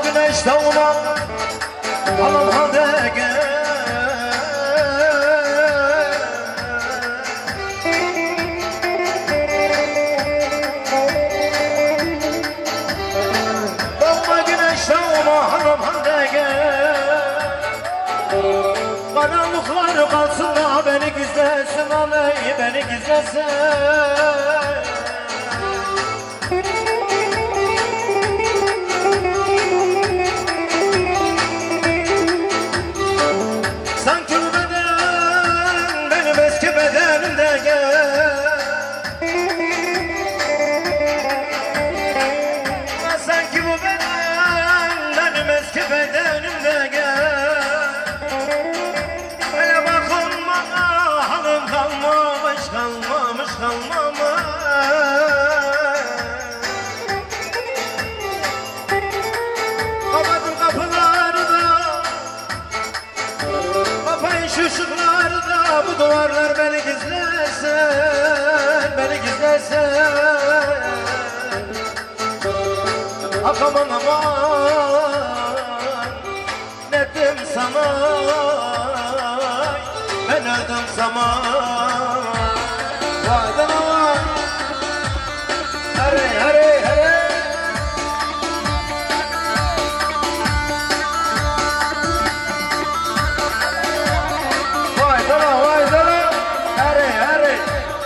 güneş doğma alam hade gel. Doğma güneş doğma alam hade gel. Karanlıklar kalsın da beni gizlesin aley, beni gizlesin. Sanki bu beden benim eski bedenimde gel. Sanki bu beden benim eski bedenimde gel. Hele bakın bana halim kalmamış, kalmamış, kalmamış. Kapatın kapıları da, kapayın şu ışıkları da, bu duvarlar beni gizlesin, beni gizlesin. Ah aman aman, ne ettim sana, ben öldüm zaman. Vaydan aman, hare hare hare. Vaydan aman, vaydan aman, hare hare.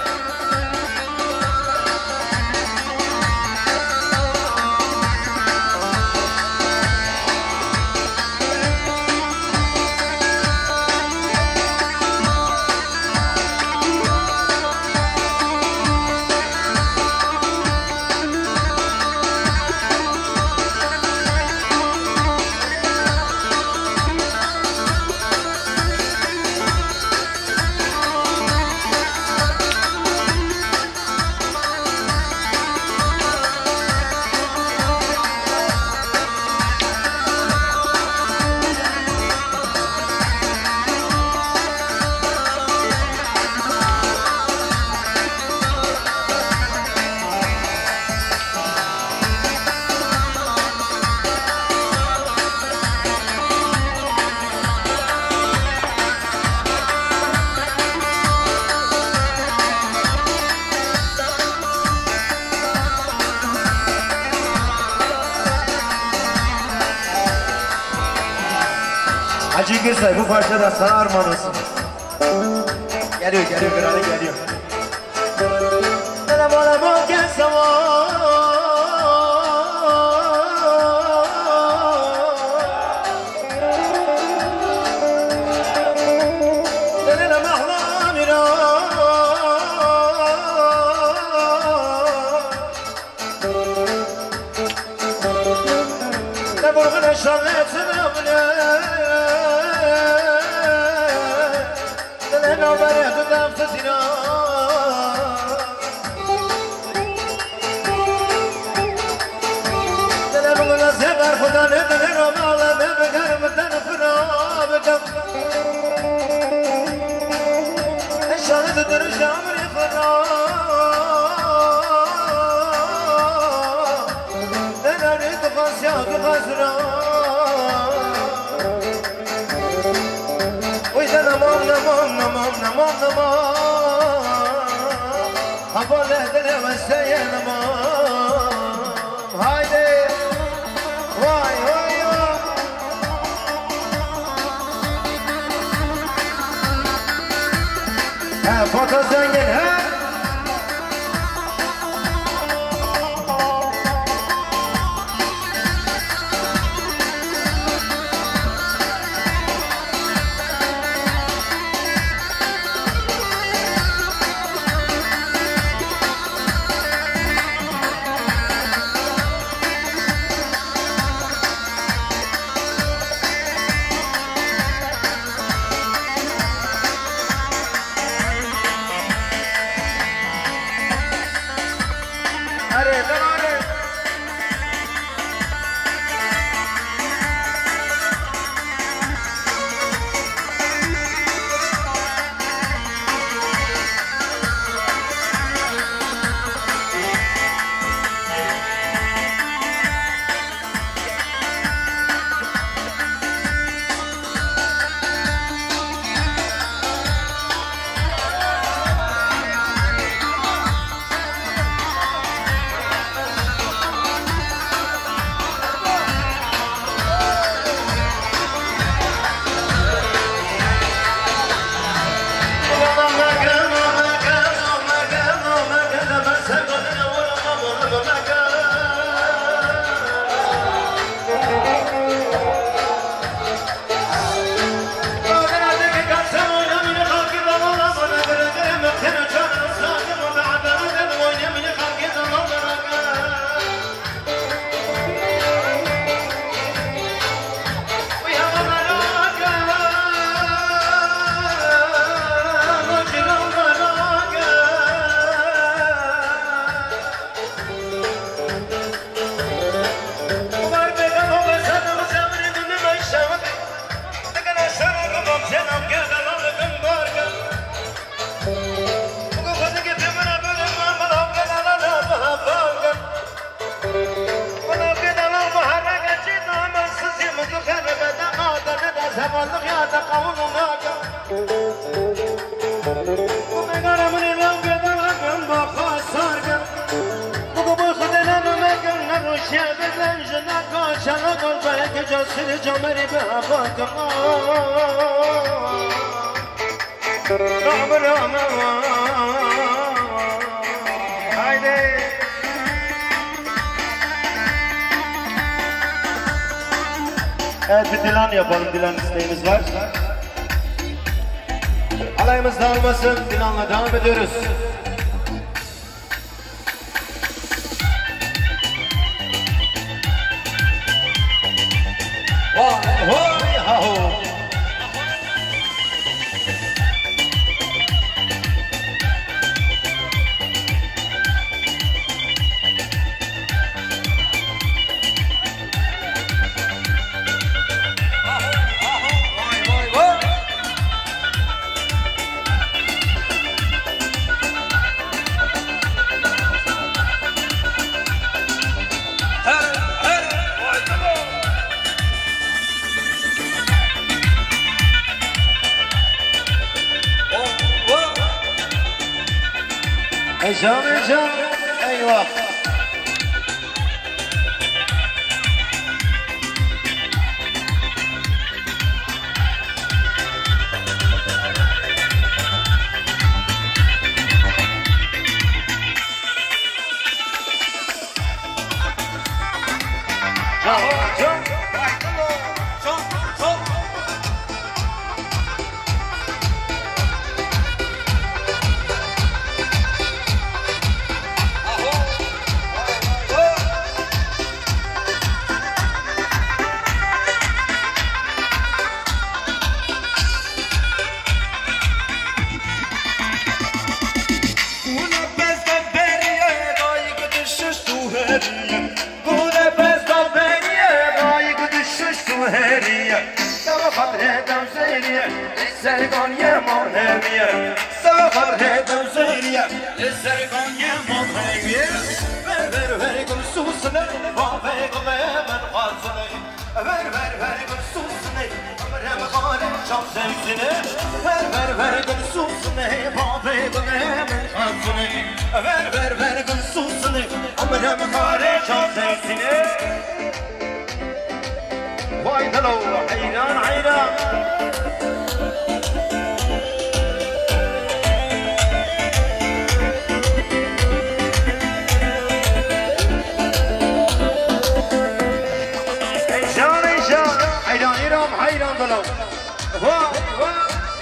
Hacı Gürsay bu parça da sana armağan olsun. Geliyor, geliyor, kralı geliyor. Selam olamam gel zaman. Selam ahlamira. Ne burguna şanletsin abone. Selena bana kızam sesina. Selena bana sever kudan edin ramala ne bekar mıdan fırabıdan. Eşanıdır şamri fırab. Nenari tıfas ya tıfasra. Namam namam namam namam namam Habal edene ve seye namam. Haydi vay vay vay. He foto zengin he. تقولناك ومقر من لو قدركم بخسارك وقبل خدنا ممكن نروشي بزنجنك شنق الفلك جسر جمري بهفاك رام رام haydi evet bir dilan yapalım, dilan isteğimiz var. Alayımız dağılmasın, dilanla devam ediyoruz. Vay vay ha ho. Can eyvah. Can Sergon yemon heviye, safar hedem zeyriye, sergon yemon heviye. Ver gül susune, vay gül hemen hazine. Ver gül susune, ömrem hale çam sevsine. Ver gül susune, vay gül hemen hazine. Ver gül susune, ömrem hale çam sevsine. Vay dalo, hayran. hayran dalo. Vay.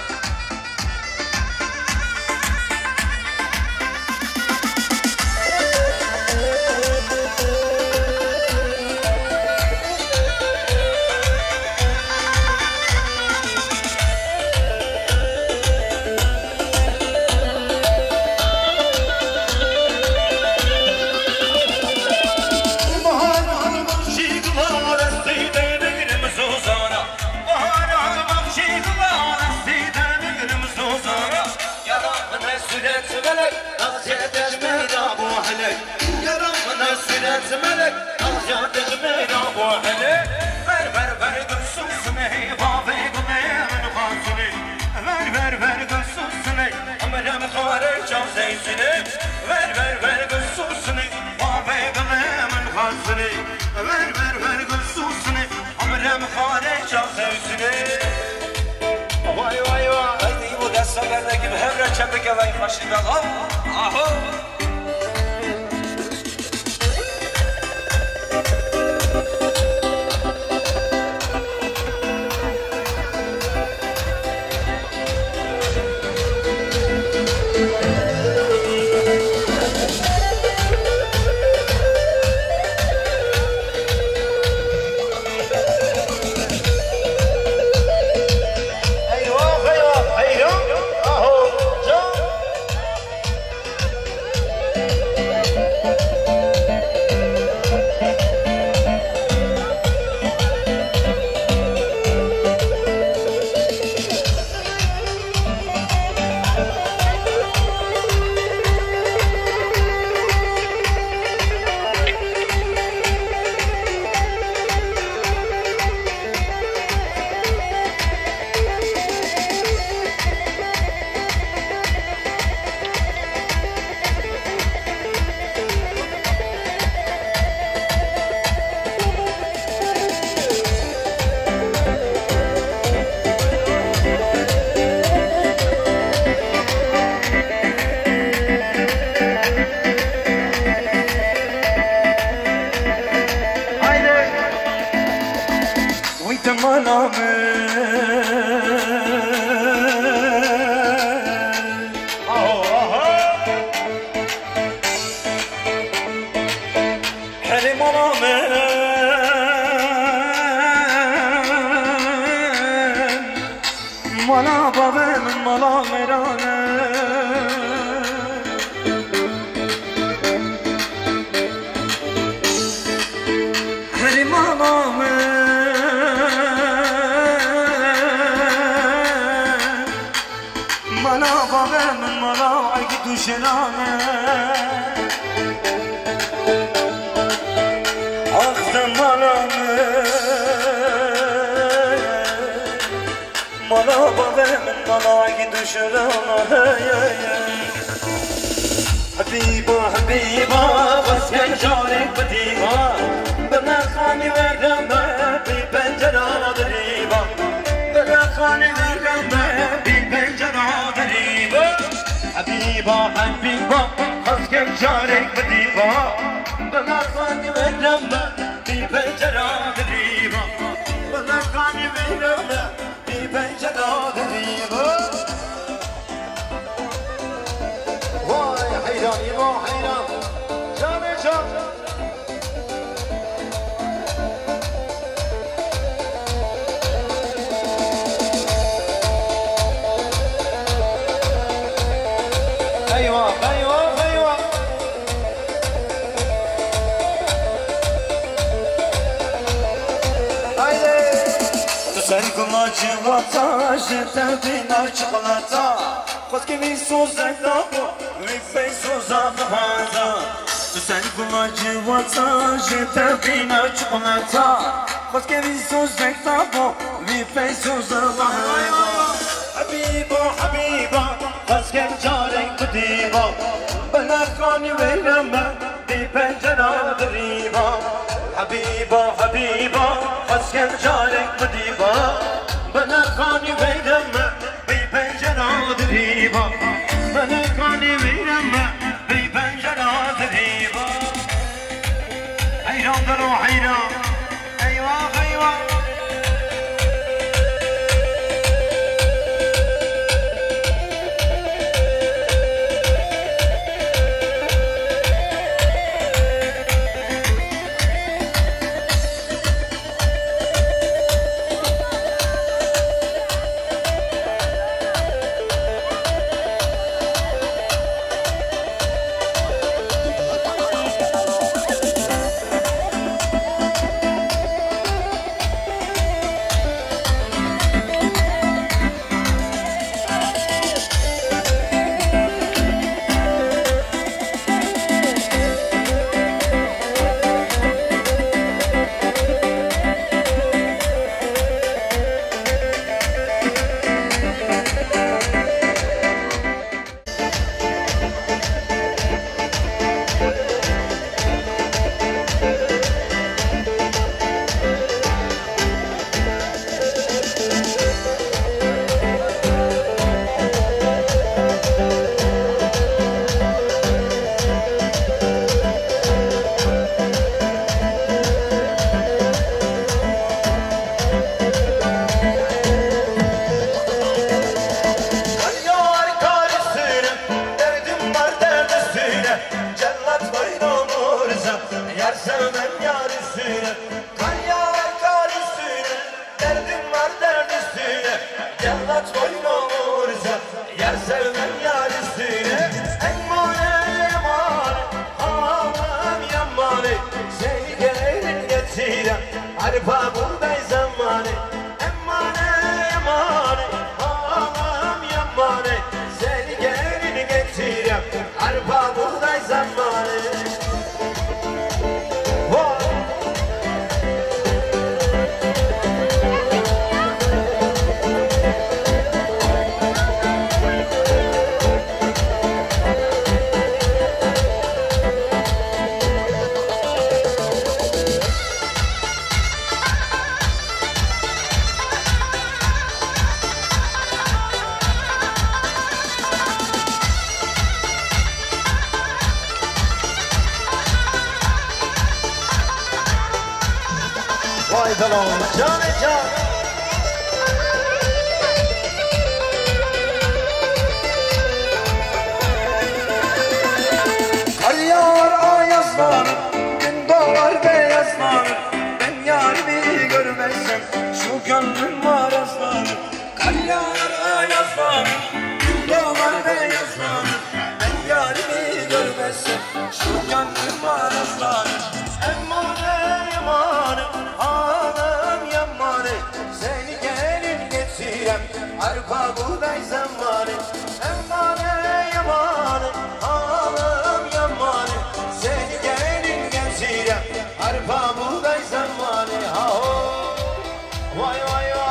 Melek, alacağız meydan bu hele. Ver gül susune, vay gül hemen hazine. Ver gül susune, ömrem hare çam sevsine. Ver gül susune, vay gül hemen hazine. Ver gül susune, ömrem hare çam sevsine. Vay. Haydi bu derslerindeki hevre çepek alayım başında. Aho. مالا بابا من مالا میرانه هری مالا مالا بابا من مالا اگه دوشنانه آخزم مالا مالا بابا من مالا اگه دوشنانه حبيبا حبيبا بس كان جارك بديبا بنا خاني ورمى ببنجرة ضريبا بنا خاني ورمى ببنجرة ضريبا حبيبا حبيبا بس كان جارك بديبا بنا خاني ورمى ببنجرة ضريبا بنا خاني ورمى ببنجرة ضريبا حيران يبا حيران جامي جام ايوه ايوه ايوه هايدي تسالك ما جواتا جبت بينا شوكولاته خذ كيفي سوزك دابو ويفي سوزا بهذا تسالك ما جواتا جبت بينا شوكولاته خذ كيفي سوزك دابو ويفي سوزا بهذا حبيبا حبيبا خذ كيف جارك بديبا بنا خاني ويرمى ببنجرة ضريبا حبيبا حبيبا خذ كيف جارك بديبا بنا خاني ويرمى ببنجرة ضريبا بنا خاني ويرمى ببنجرة ضريبا حيران درو حيران ايوه ايوه Vay dalon, canı can. aslanım, gün doğar beyazlanır. Ben yarimi görmezsem şu gönlüm var aslanım. Kar yağar yazlanır, gün doğar beyazlanır. Ben yarimi görmezsem şu gönlüm var aslanım. Emmane yamane, hanım yamane, seni gelin getirem arpa buğday zamanı. Emmane yamane, hanım yamane, seni gelin getirem arpa buğday zamanı. Ha ho, vay vay vay.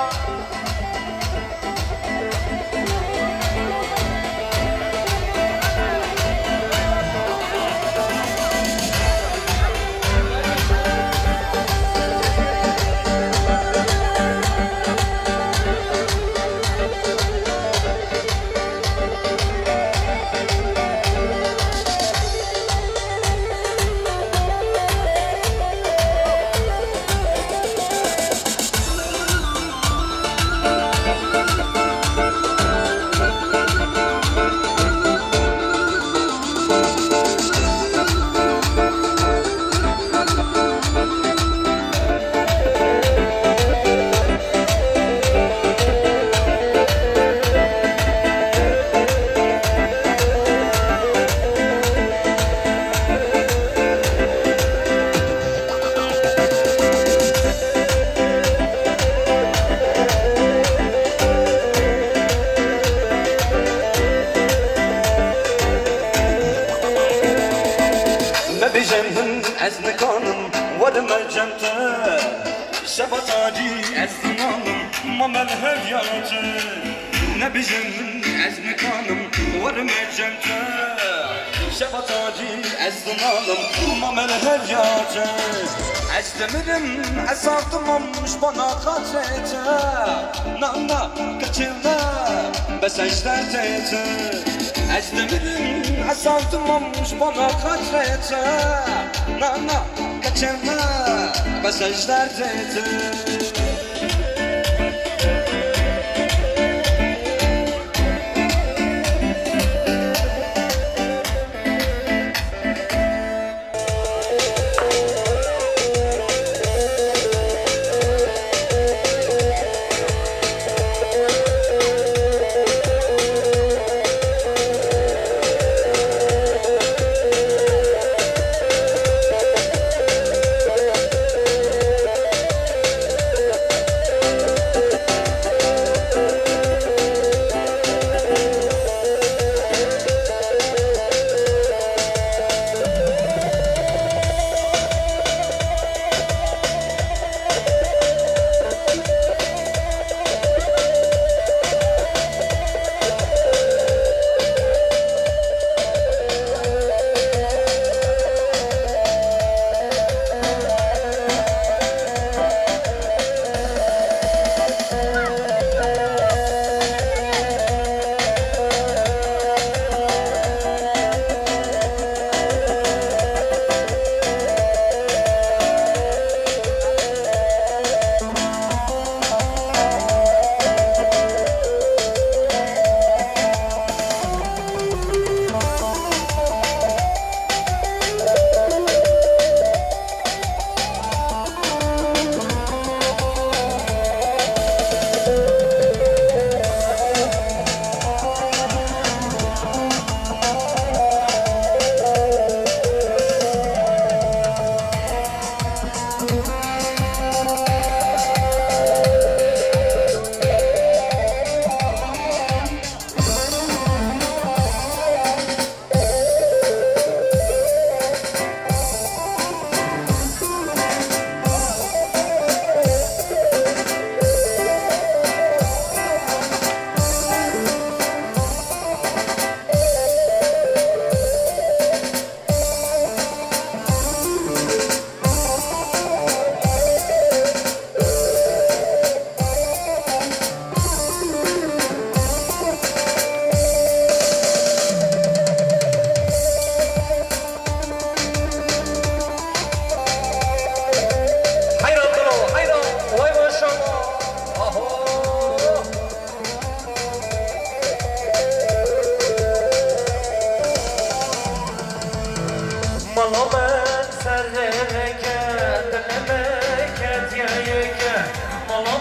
بجنن از نکانم ورم جمته شباتاجی از دنانم ما ملهب یاته نبجنن از نکانم ورم جمته شباتاجی از دنانم ما ملهب یاته از دمیرم اساطممش bana katrete nana kaçırda besajlar tete az demirim asaldımmış bana katrete nana kaçırda besajlar tete.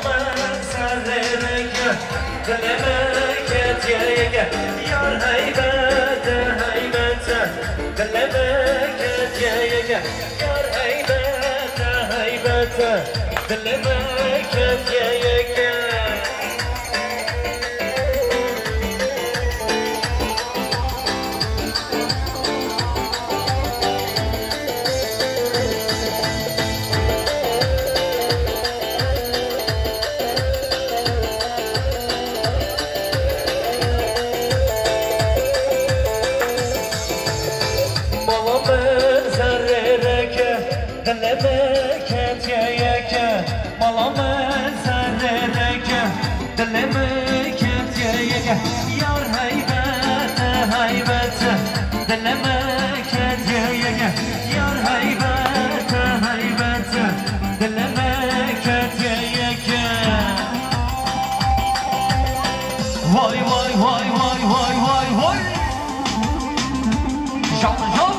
من سررگه دلمکت یه یار حیبت حیبت دلمکت یه یار حیبت حیبت دلمکت یه دلمکت یک مالامن سررک دلمکت یک یار حیبت حیبت دلمکت یک یار حیبت حیبت دلمکت یک وای وای وای وای وای وای وای جان جان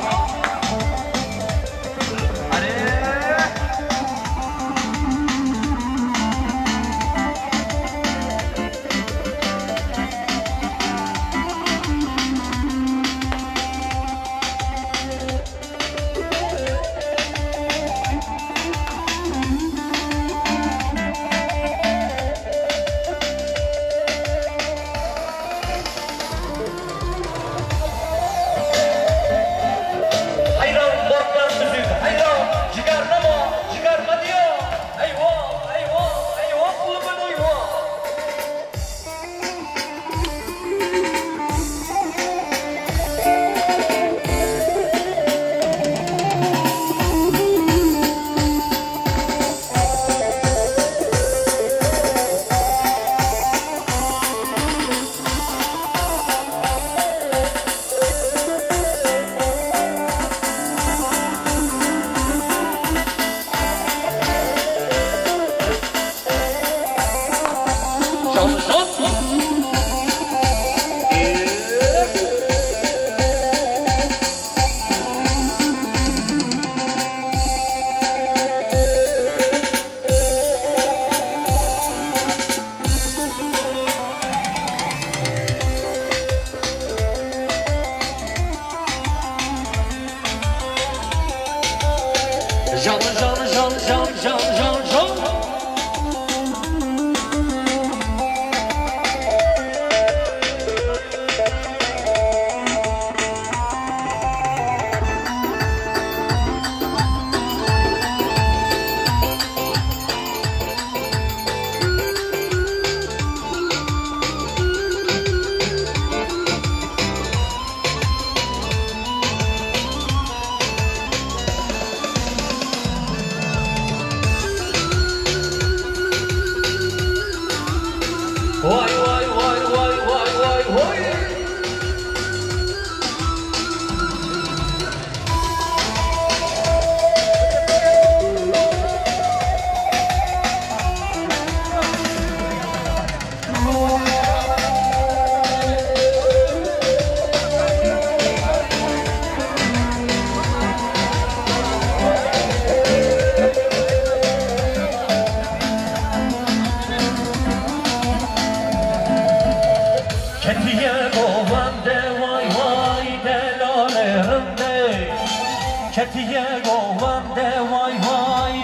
کتیه گوونده وای وای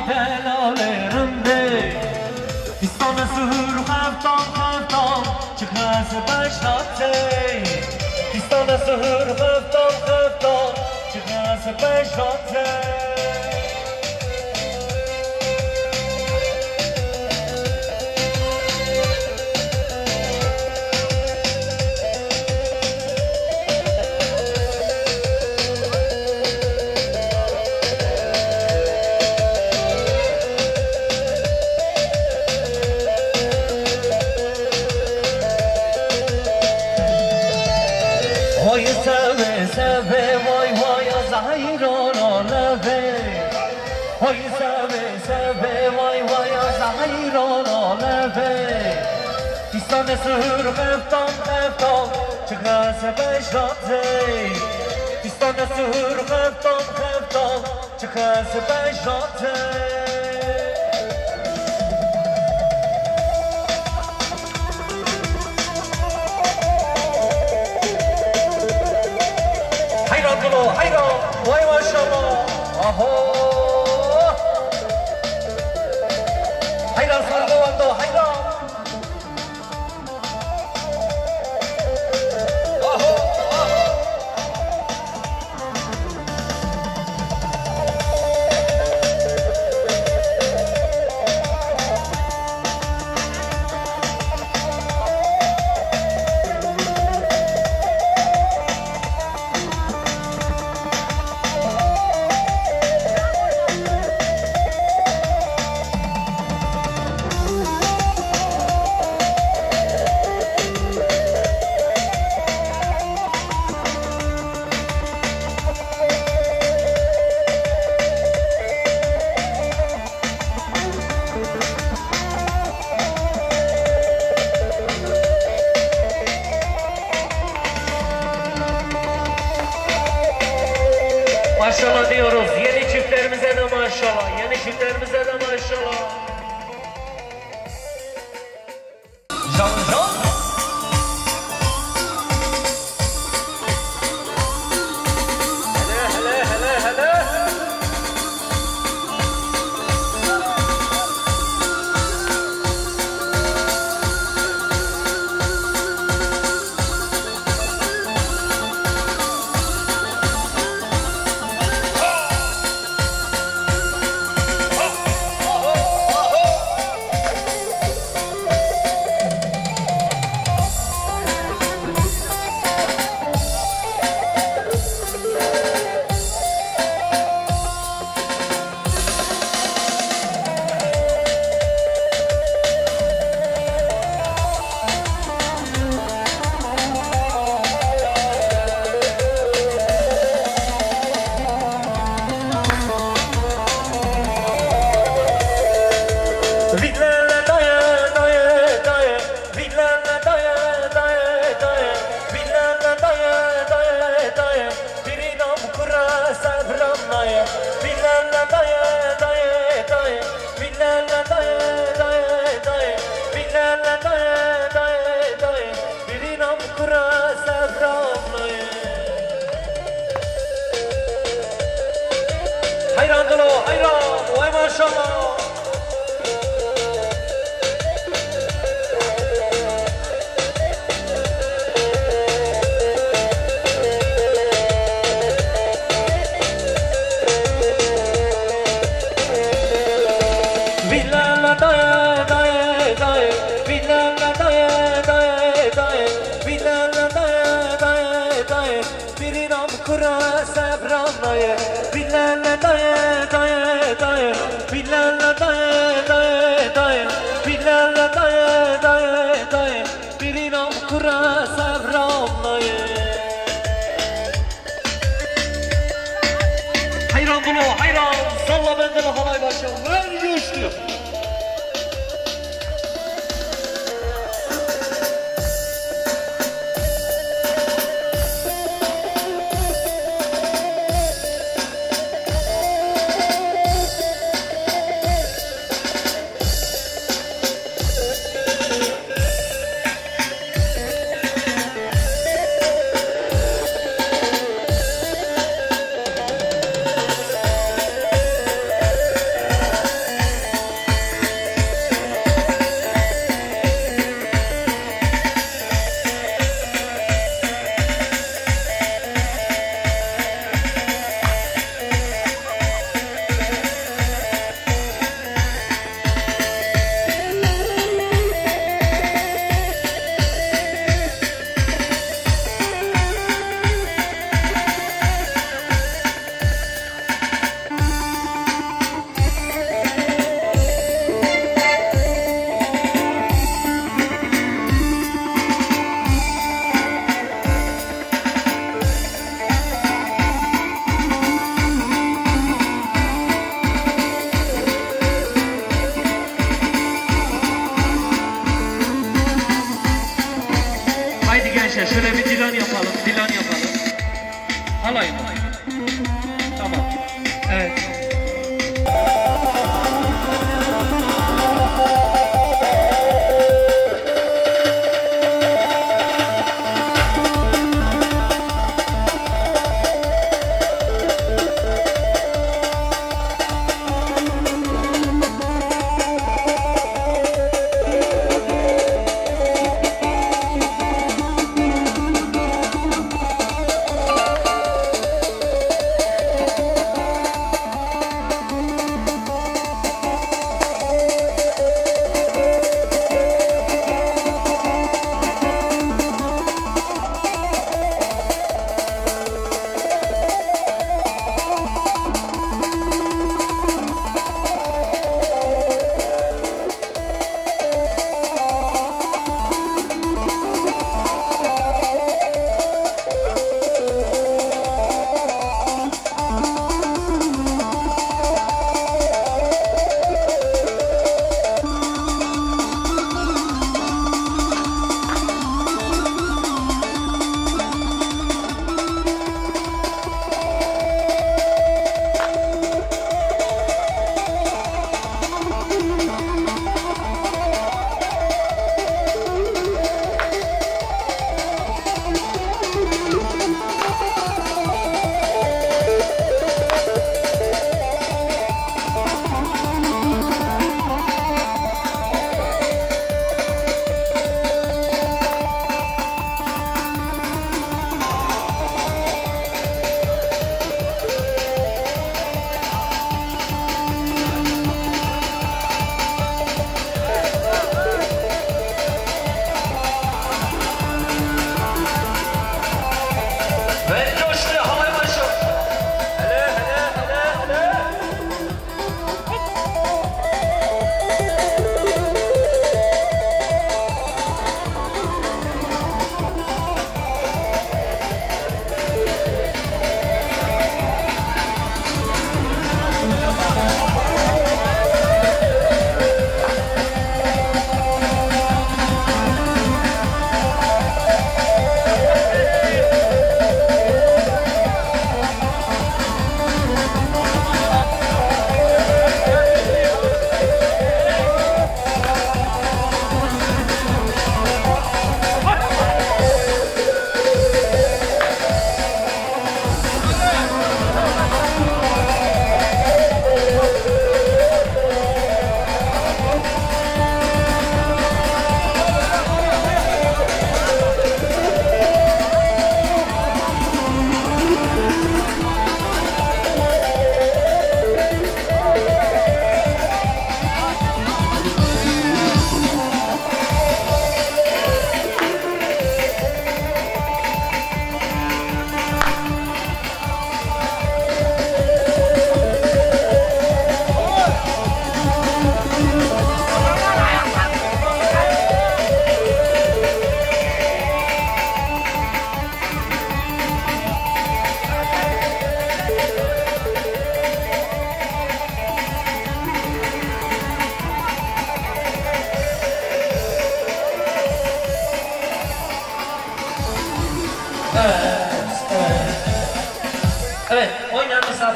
دلالرمده بیستان سهر خفتان خفتان چه خس بشناته بیستان سهر خفتان خفتان چه خس بشناته وای سبه سبه وای وای زهیران لبه وای سبه سبه وای وای زهیران لبه بیستان سهر خفتان خفتان چه خس بشناته بیستان سهر خفتان خفتان چه خس بشناته dulu, hayran, vay maşallah. Aho. Hayran sargılandı, hayran. Aho, aho. Maşallah diyoruz. Yeni çiftlerimize de maşallah. Yeni çiftlerimize de maşallah. Can can. Hele hele hele hele. Hayran dolu, hayran, vay maşallah. Villala daye daye daye, villala daye daye daye, villala daye daye daye, bir nam kura sabranlaye, villala daye daye daye, villala daye daye daye, villala daye daye daye, bir nam kura sabranlaye. Hayran dolu, hayran, salla benden halay başım, ver güçlü.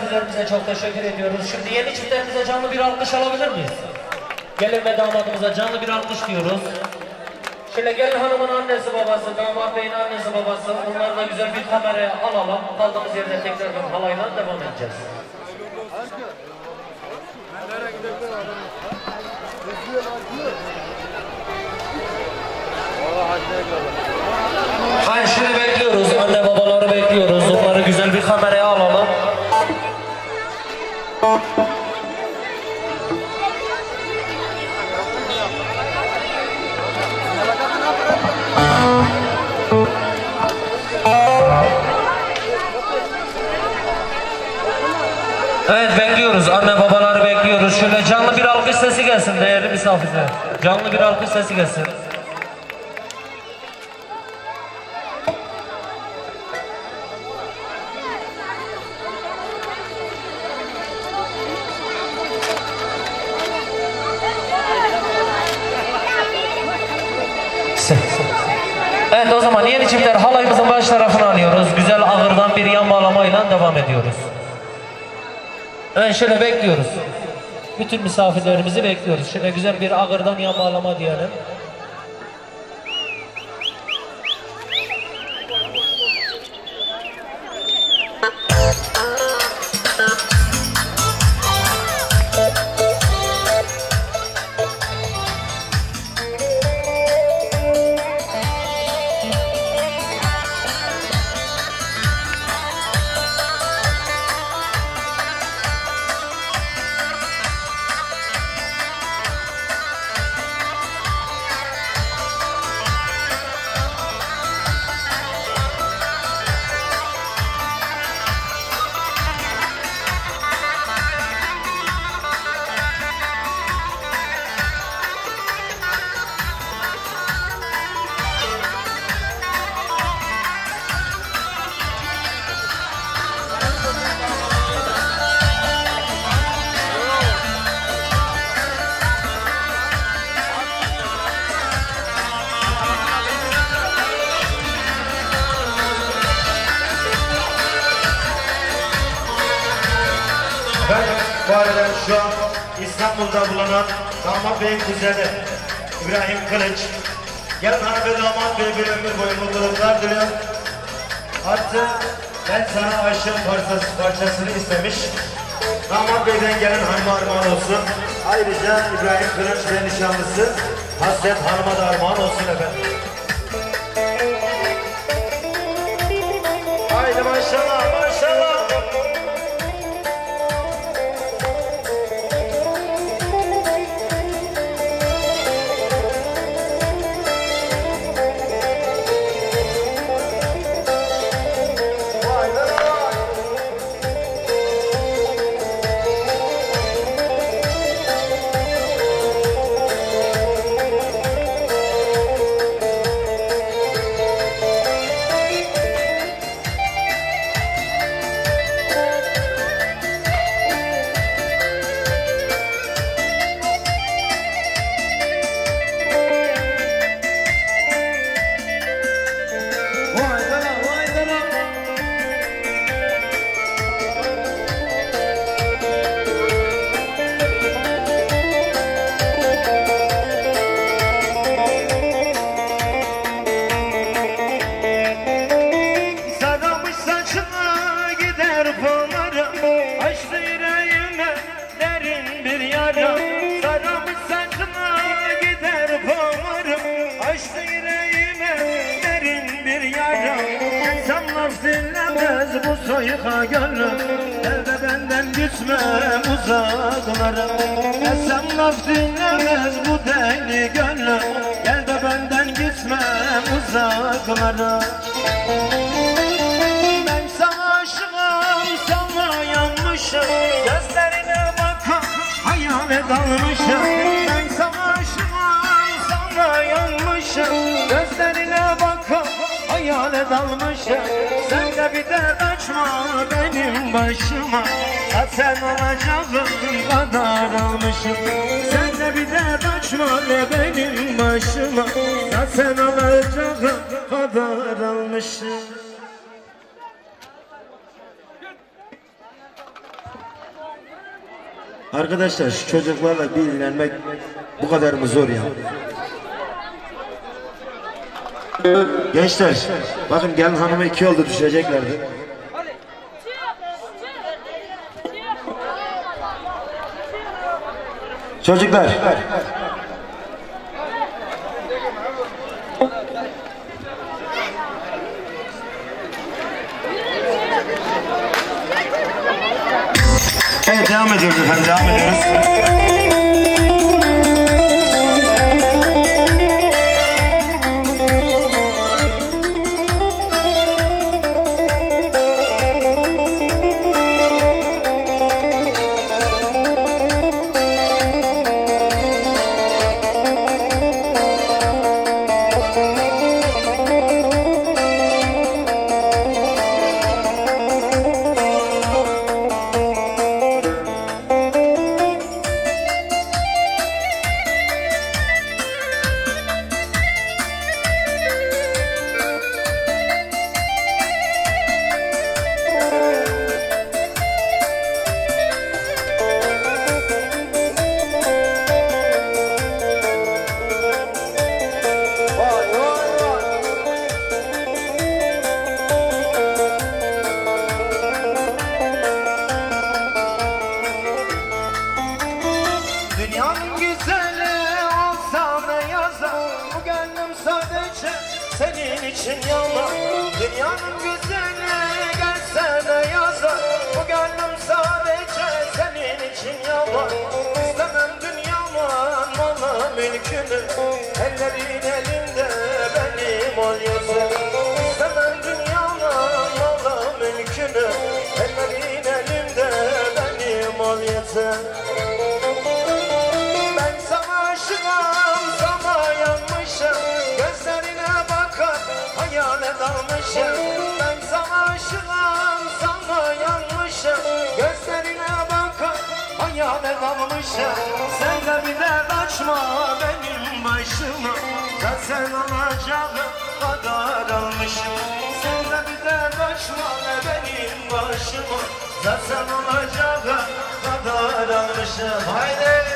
misafirlerimize çok teşekkür ediyoruz. Şimdi yeni çiftlerimize canlı bir alkış alabilir miyiz? Gelin ve damadımıza canlı bir alkış diyoruz. Şöyle gelin hanımın annesi babası, damat beyin annesi babası, onları da güzel bir kameraya alalım. Kaldığımız yerde tekrar halayla devam edeceğiz. Hayır, şimdi bekliyoruz, anne babaları bekliyoruz. Onları güzel bir kameraya alalım. Evet, bekliyoruz, anne babaları bekliyoruz. Şöyle canlı bir alkış sesi gelsin değerli misafirler. Canlı bir alkış sesi gelsin. Evet, o zaman yeni çiftler halayımızın baş tarafını alıyoruz. Güzel ağırdan bir yan bağlamayla devam ediyoruz. Evet, şöyle bekliyoruz. Bütün misafirlerimizi bekliyoruz. Şöyle güzel bir ağırdan yan bağlama diyelim. Ben bu arada şu an İstanbul'da bulunan damat beyin kuzeni İbrahim Kılıç. Gelin hanım ve damat bey bir ömür boyu mutluluklar diliyor. Hatta ben sana aşığım parçasını istemiş. Damat beyden gelin hanıma armağan olsun. Ayrıca İbrahim Kılıç ve nişanlısı Hasret hanıma da armağan olsun efendim. Haydi maşallah maşallah. Bu soyuka gönlüm elde benden gitmem uzaklara. Sen laf dinlemez bu deli gönlüm elde benden gitmem uzaklara. Ben sana aşığım, sana yanmışım, gözlerine bakıp hayale dalmışım. Ben sana aşığım, sana yanmışım, gözlerine bakıp hayale dalmışım. Sen de bir dert açma benim başıma, sen olacağın kadar almışım. Sen de bir dert açma benim başıma, sen olacağın kadar almışım. Arkadaşlar şu çocuklarla bir ilgilenmek bu kadar mı zor ya? Gençler bakın gelin hanıma 2 oldu, düşeceklerdi. Çocuklar. Evet, devam ediyoruz efendim, devam ediyoruz. Dünyanın güzeli olsa da yazar, bu gönlüm sadece senin için yanar. Dünyanın güzeli gelse de yazar, bu gönlüm sadece senin için yanar. İstemem dünyaman malı mülkünü, ellerin elinde benim ol yazar. İstemem dünyaman malı mülkünü, ellerin elinde benim ol yazar. Sana yanmışım, gözlerine bakar hayale dalmışım. Ben sana aşığım, sana yanmışım, gözlerine bakar hayale dalmışım. Sen de bir dert açma benim başıma, zaten alacağım kadar almışım. Sen de bir dert açma benim başıma, zaten alacağım kadar almışım. Haydi!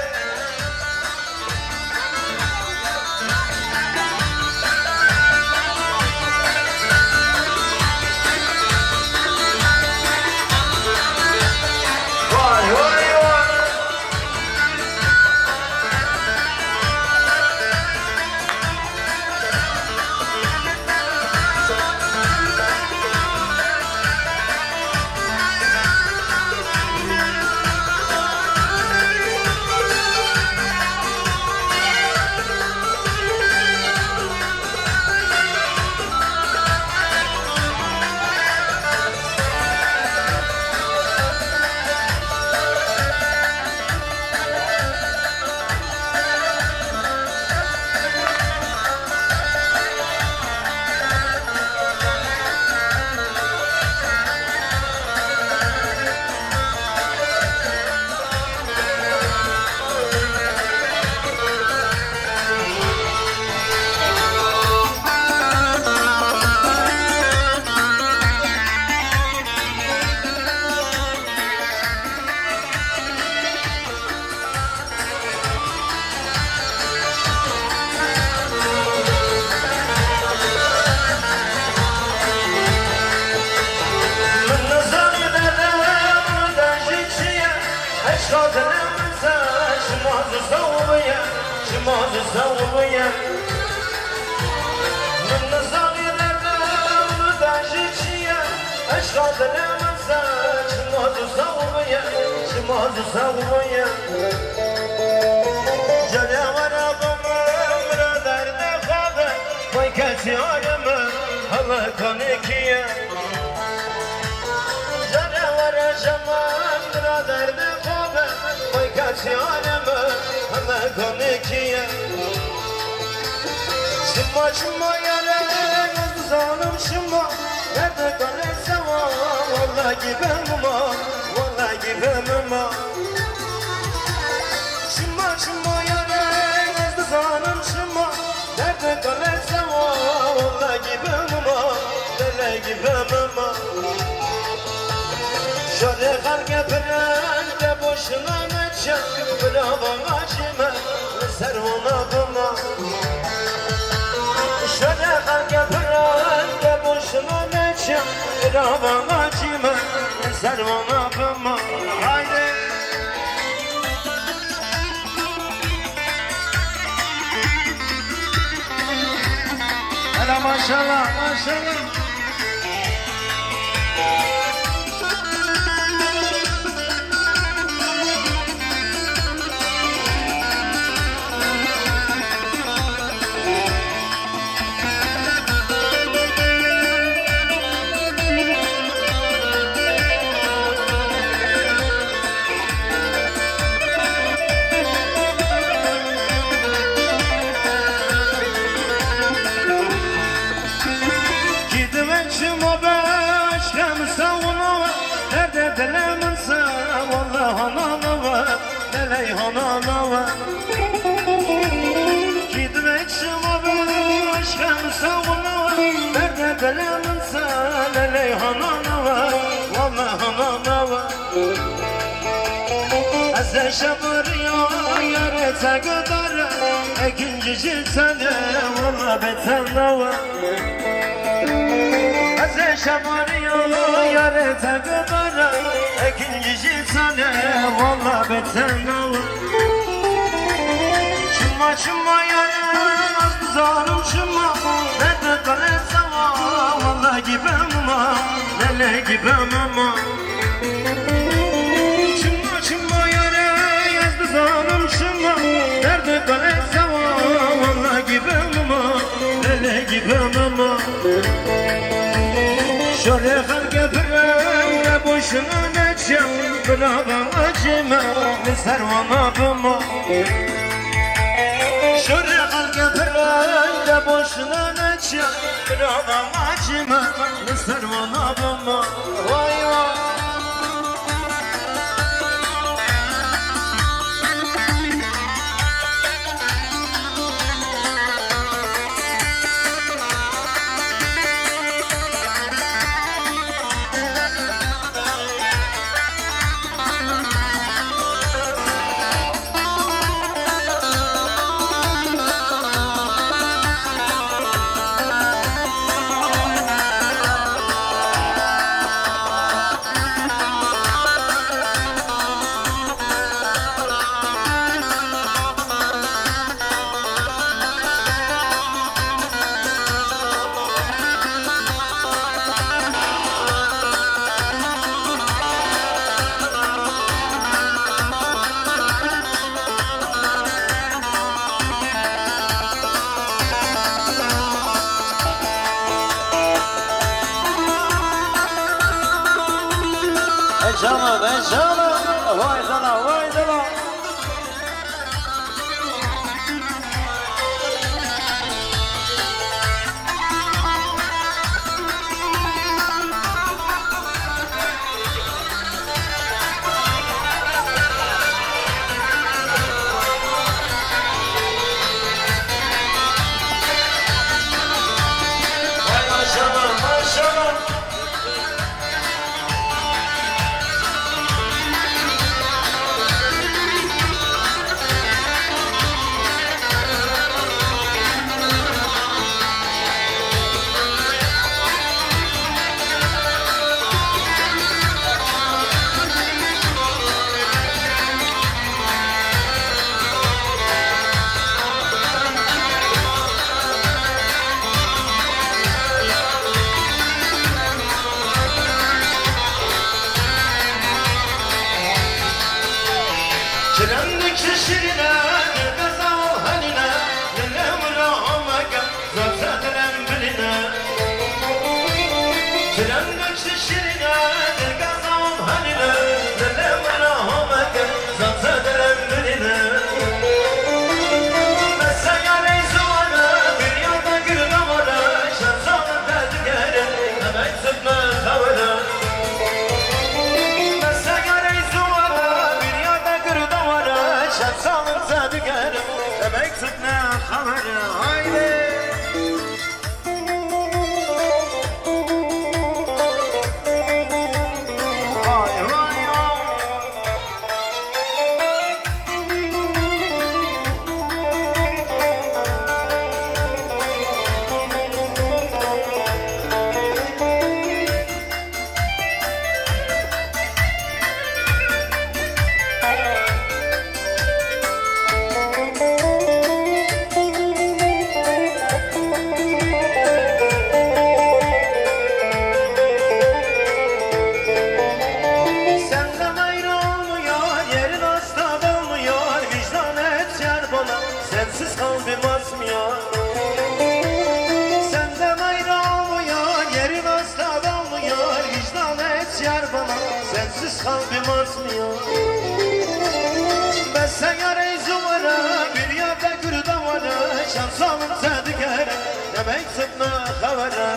Şıma şıma yare zanım şıma, nerede kalırsa vallahi gibim ma, vallahi gibim ma. Şıma şıma yare zanım şıma, nerede kalırsa vallahi gibim ma, vallahi gibim ma. Şöyle kar getiren de boşuna ne نچم بلا باجمه سرونا بما شده خلق پرنگ بوشما نچم بلا باجمه سرونا بما haydi hele maşallah maşallah İkinci ciltane valla betanava Aze şamariyo yarete kadara İkinci ciltane valla betanava Çımma çımma yarın az kızarım çımma Nede kare sava valla gibem ama Lele gibem ama Çımma çımma yarın yaz kızarım çımma Nede kare sava valla gibem ama Lele gibem ama Şöyle halka pıranga boşuna neçem Bırağa acıma Servana bıma Şöyle halka pıranga boşuna neçem Bırağa acıma Servana bıma Vay vay Canım, vay sana, vay sana. Vay maşallah, maşallah. Trendeki şirine, gazal haline, Lelem rahmaka, zatedren biline. Trendeki şirine, gazal haline, Lelem rahmaka, zatedren biline. Mesela reyzuvana, dünyada gülmavana, Şansalı tezgere, hemen sıkma tavana. Şansalım sadıkarım Demek sıkna haberı haydi Vay vay vay basmıyor. Ben sen yarayı zuvara bir yerde kırda vara. Şansımın sedigere demek sıkma kavara.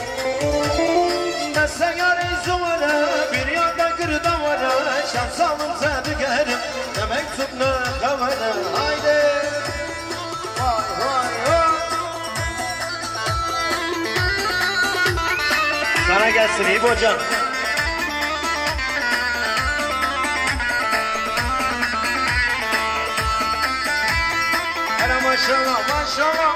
Ben sen yarayı zuvara bir yerde kırda vara. Şansımın sedigere demek sıkma kavara. Haydi. Vay vay vay. Sana gelsin İbo hocam. Maşallah maşallah.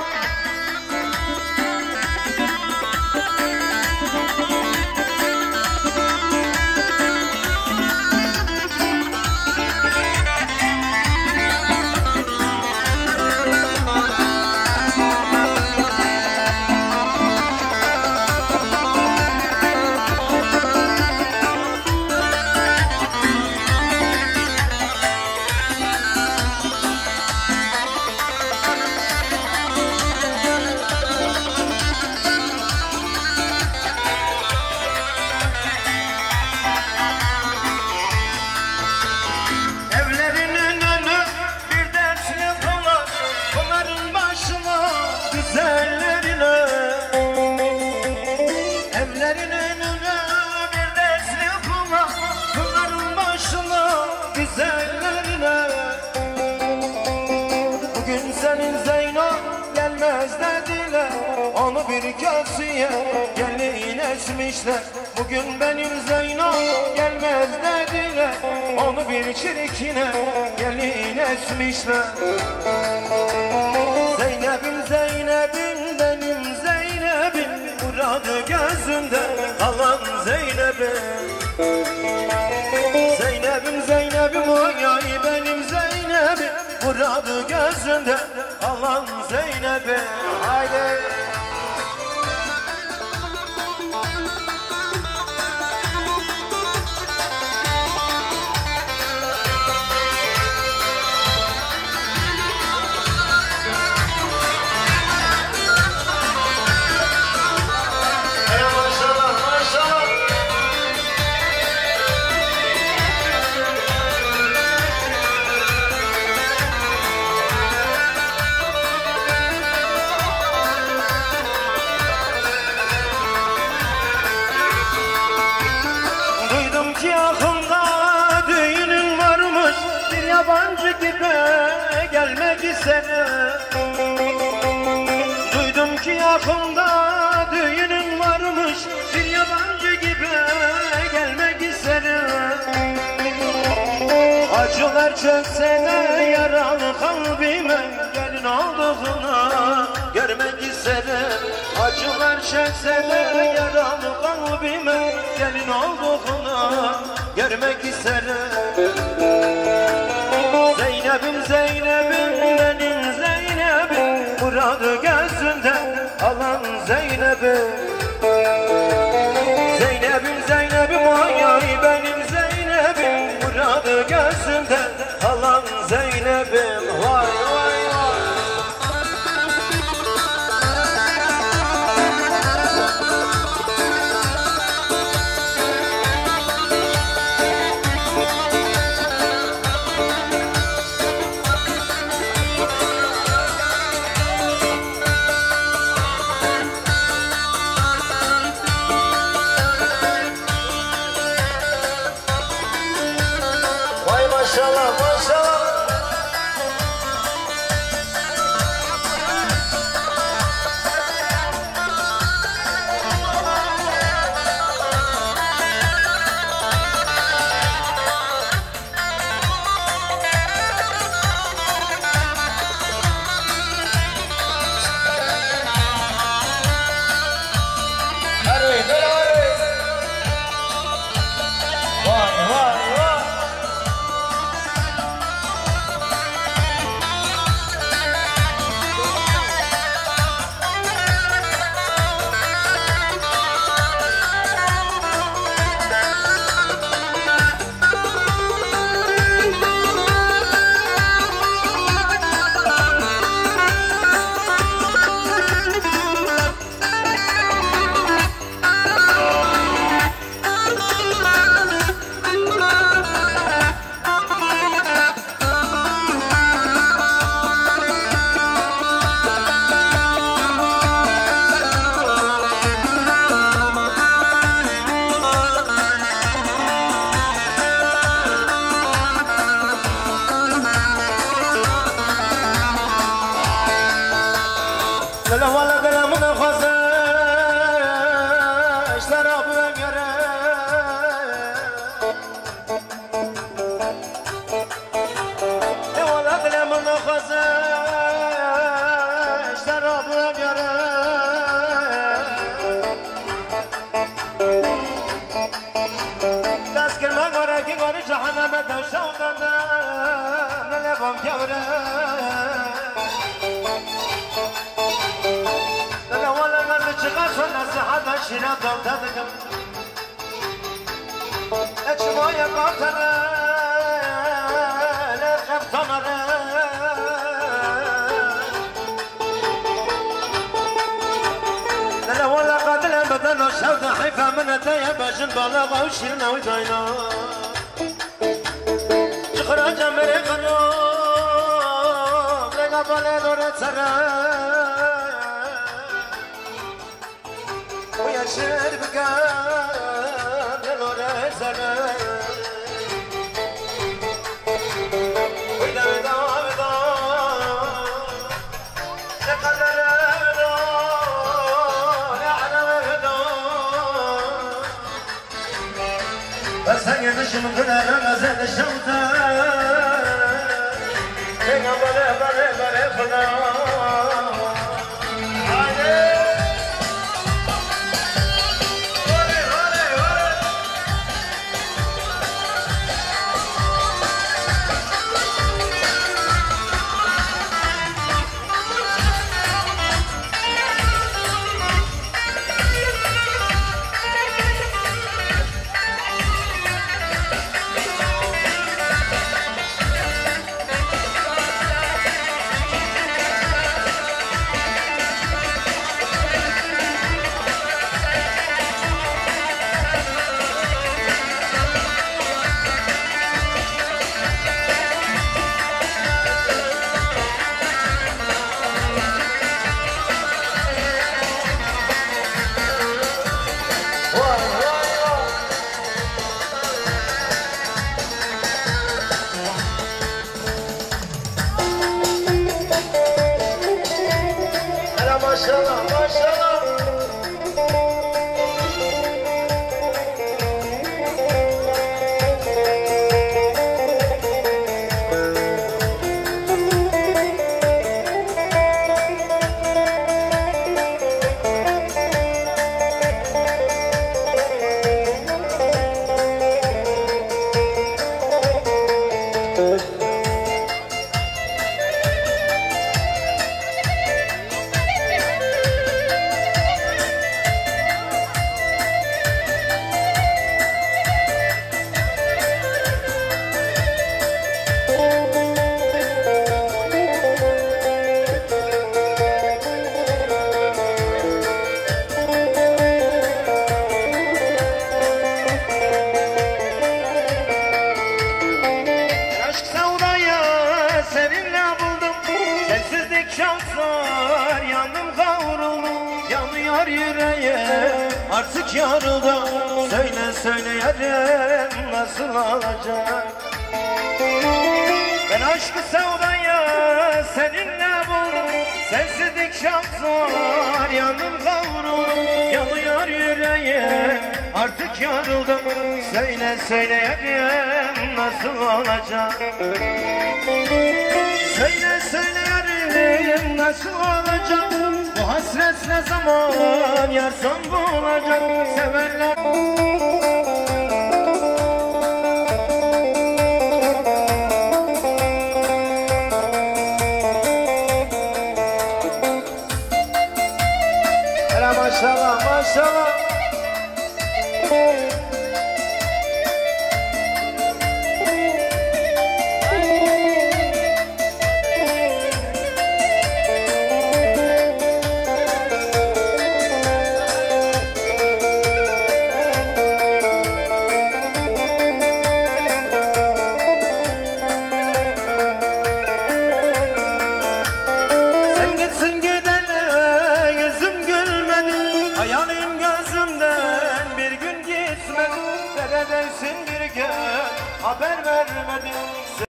Bugün senin Zeyno gelmez dediler, onu bir köksüye gelin esmişler. Bugün benim Zeyno gelmez dediler, onu bir çirkine gelin esmişler. Zeynep'im Zeynep'im benim Zeynep'im, muradı gözünde kalan Zeynep'im. Zeynep'im Zeynep'im oy ay benim Zeynep'im, muradı gözünde alan Zeynep'im. Haydi. Yabancı gibi gelmek istene. Duydum ki yakında düğünün varmış, bir yabancı gibi gelmek istene. Acılar çöksene yaralı kalbime, gelin olduğuna görmek isterim. Acılar çöksene yaralı kalbime, gelin olduğuna görmek isterim. Zeynep'im Zeynep'im benim Zeynep'im, muradı gözünden alan Zeynep'im. Zeynep'im Zeynep'im ay ay benim Zeynep'im, muradı gözünden alan Zeynep'im. Vay vay vay. Maşallah Halı kızı şarabı göre Ders girme göre ki göre cehenneme dövşevden Ne lebam kevre Ne valla merdi çıkarsa nasihaten şirat dövtedim Ekşimaya katene Ne keftanere Ne valla kadile bedel o şevde Hayfe min eteye beşin balağa o şirine o dayna Çıkıra cemiri kırıp Ne kabale doğru tere O yaşır bükar Ne doğru tere Uyda uyda uyda Ne kadar uyda Ne ala uyda Ben sen yedişim gülerim özel şamta Ne kabale bale bale fıda Haydi Maşallah maşallah Şanslar yandım kavruldum Yanıyor yüreğim artık yarıldım Söyle söyle yarım nasıl olacak Ben aşkı sevdaya seninle buldum Sensizlik şanslar yandım kavruldum Yanıyor yüreğim artık yarıldım Söyle söyle yarım nasıl olacak Söyle söyle yarım nasıl olacak Bu hasret ne zaman yar son bulacak Severler Hele maşallah maşallah haber vermedin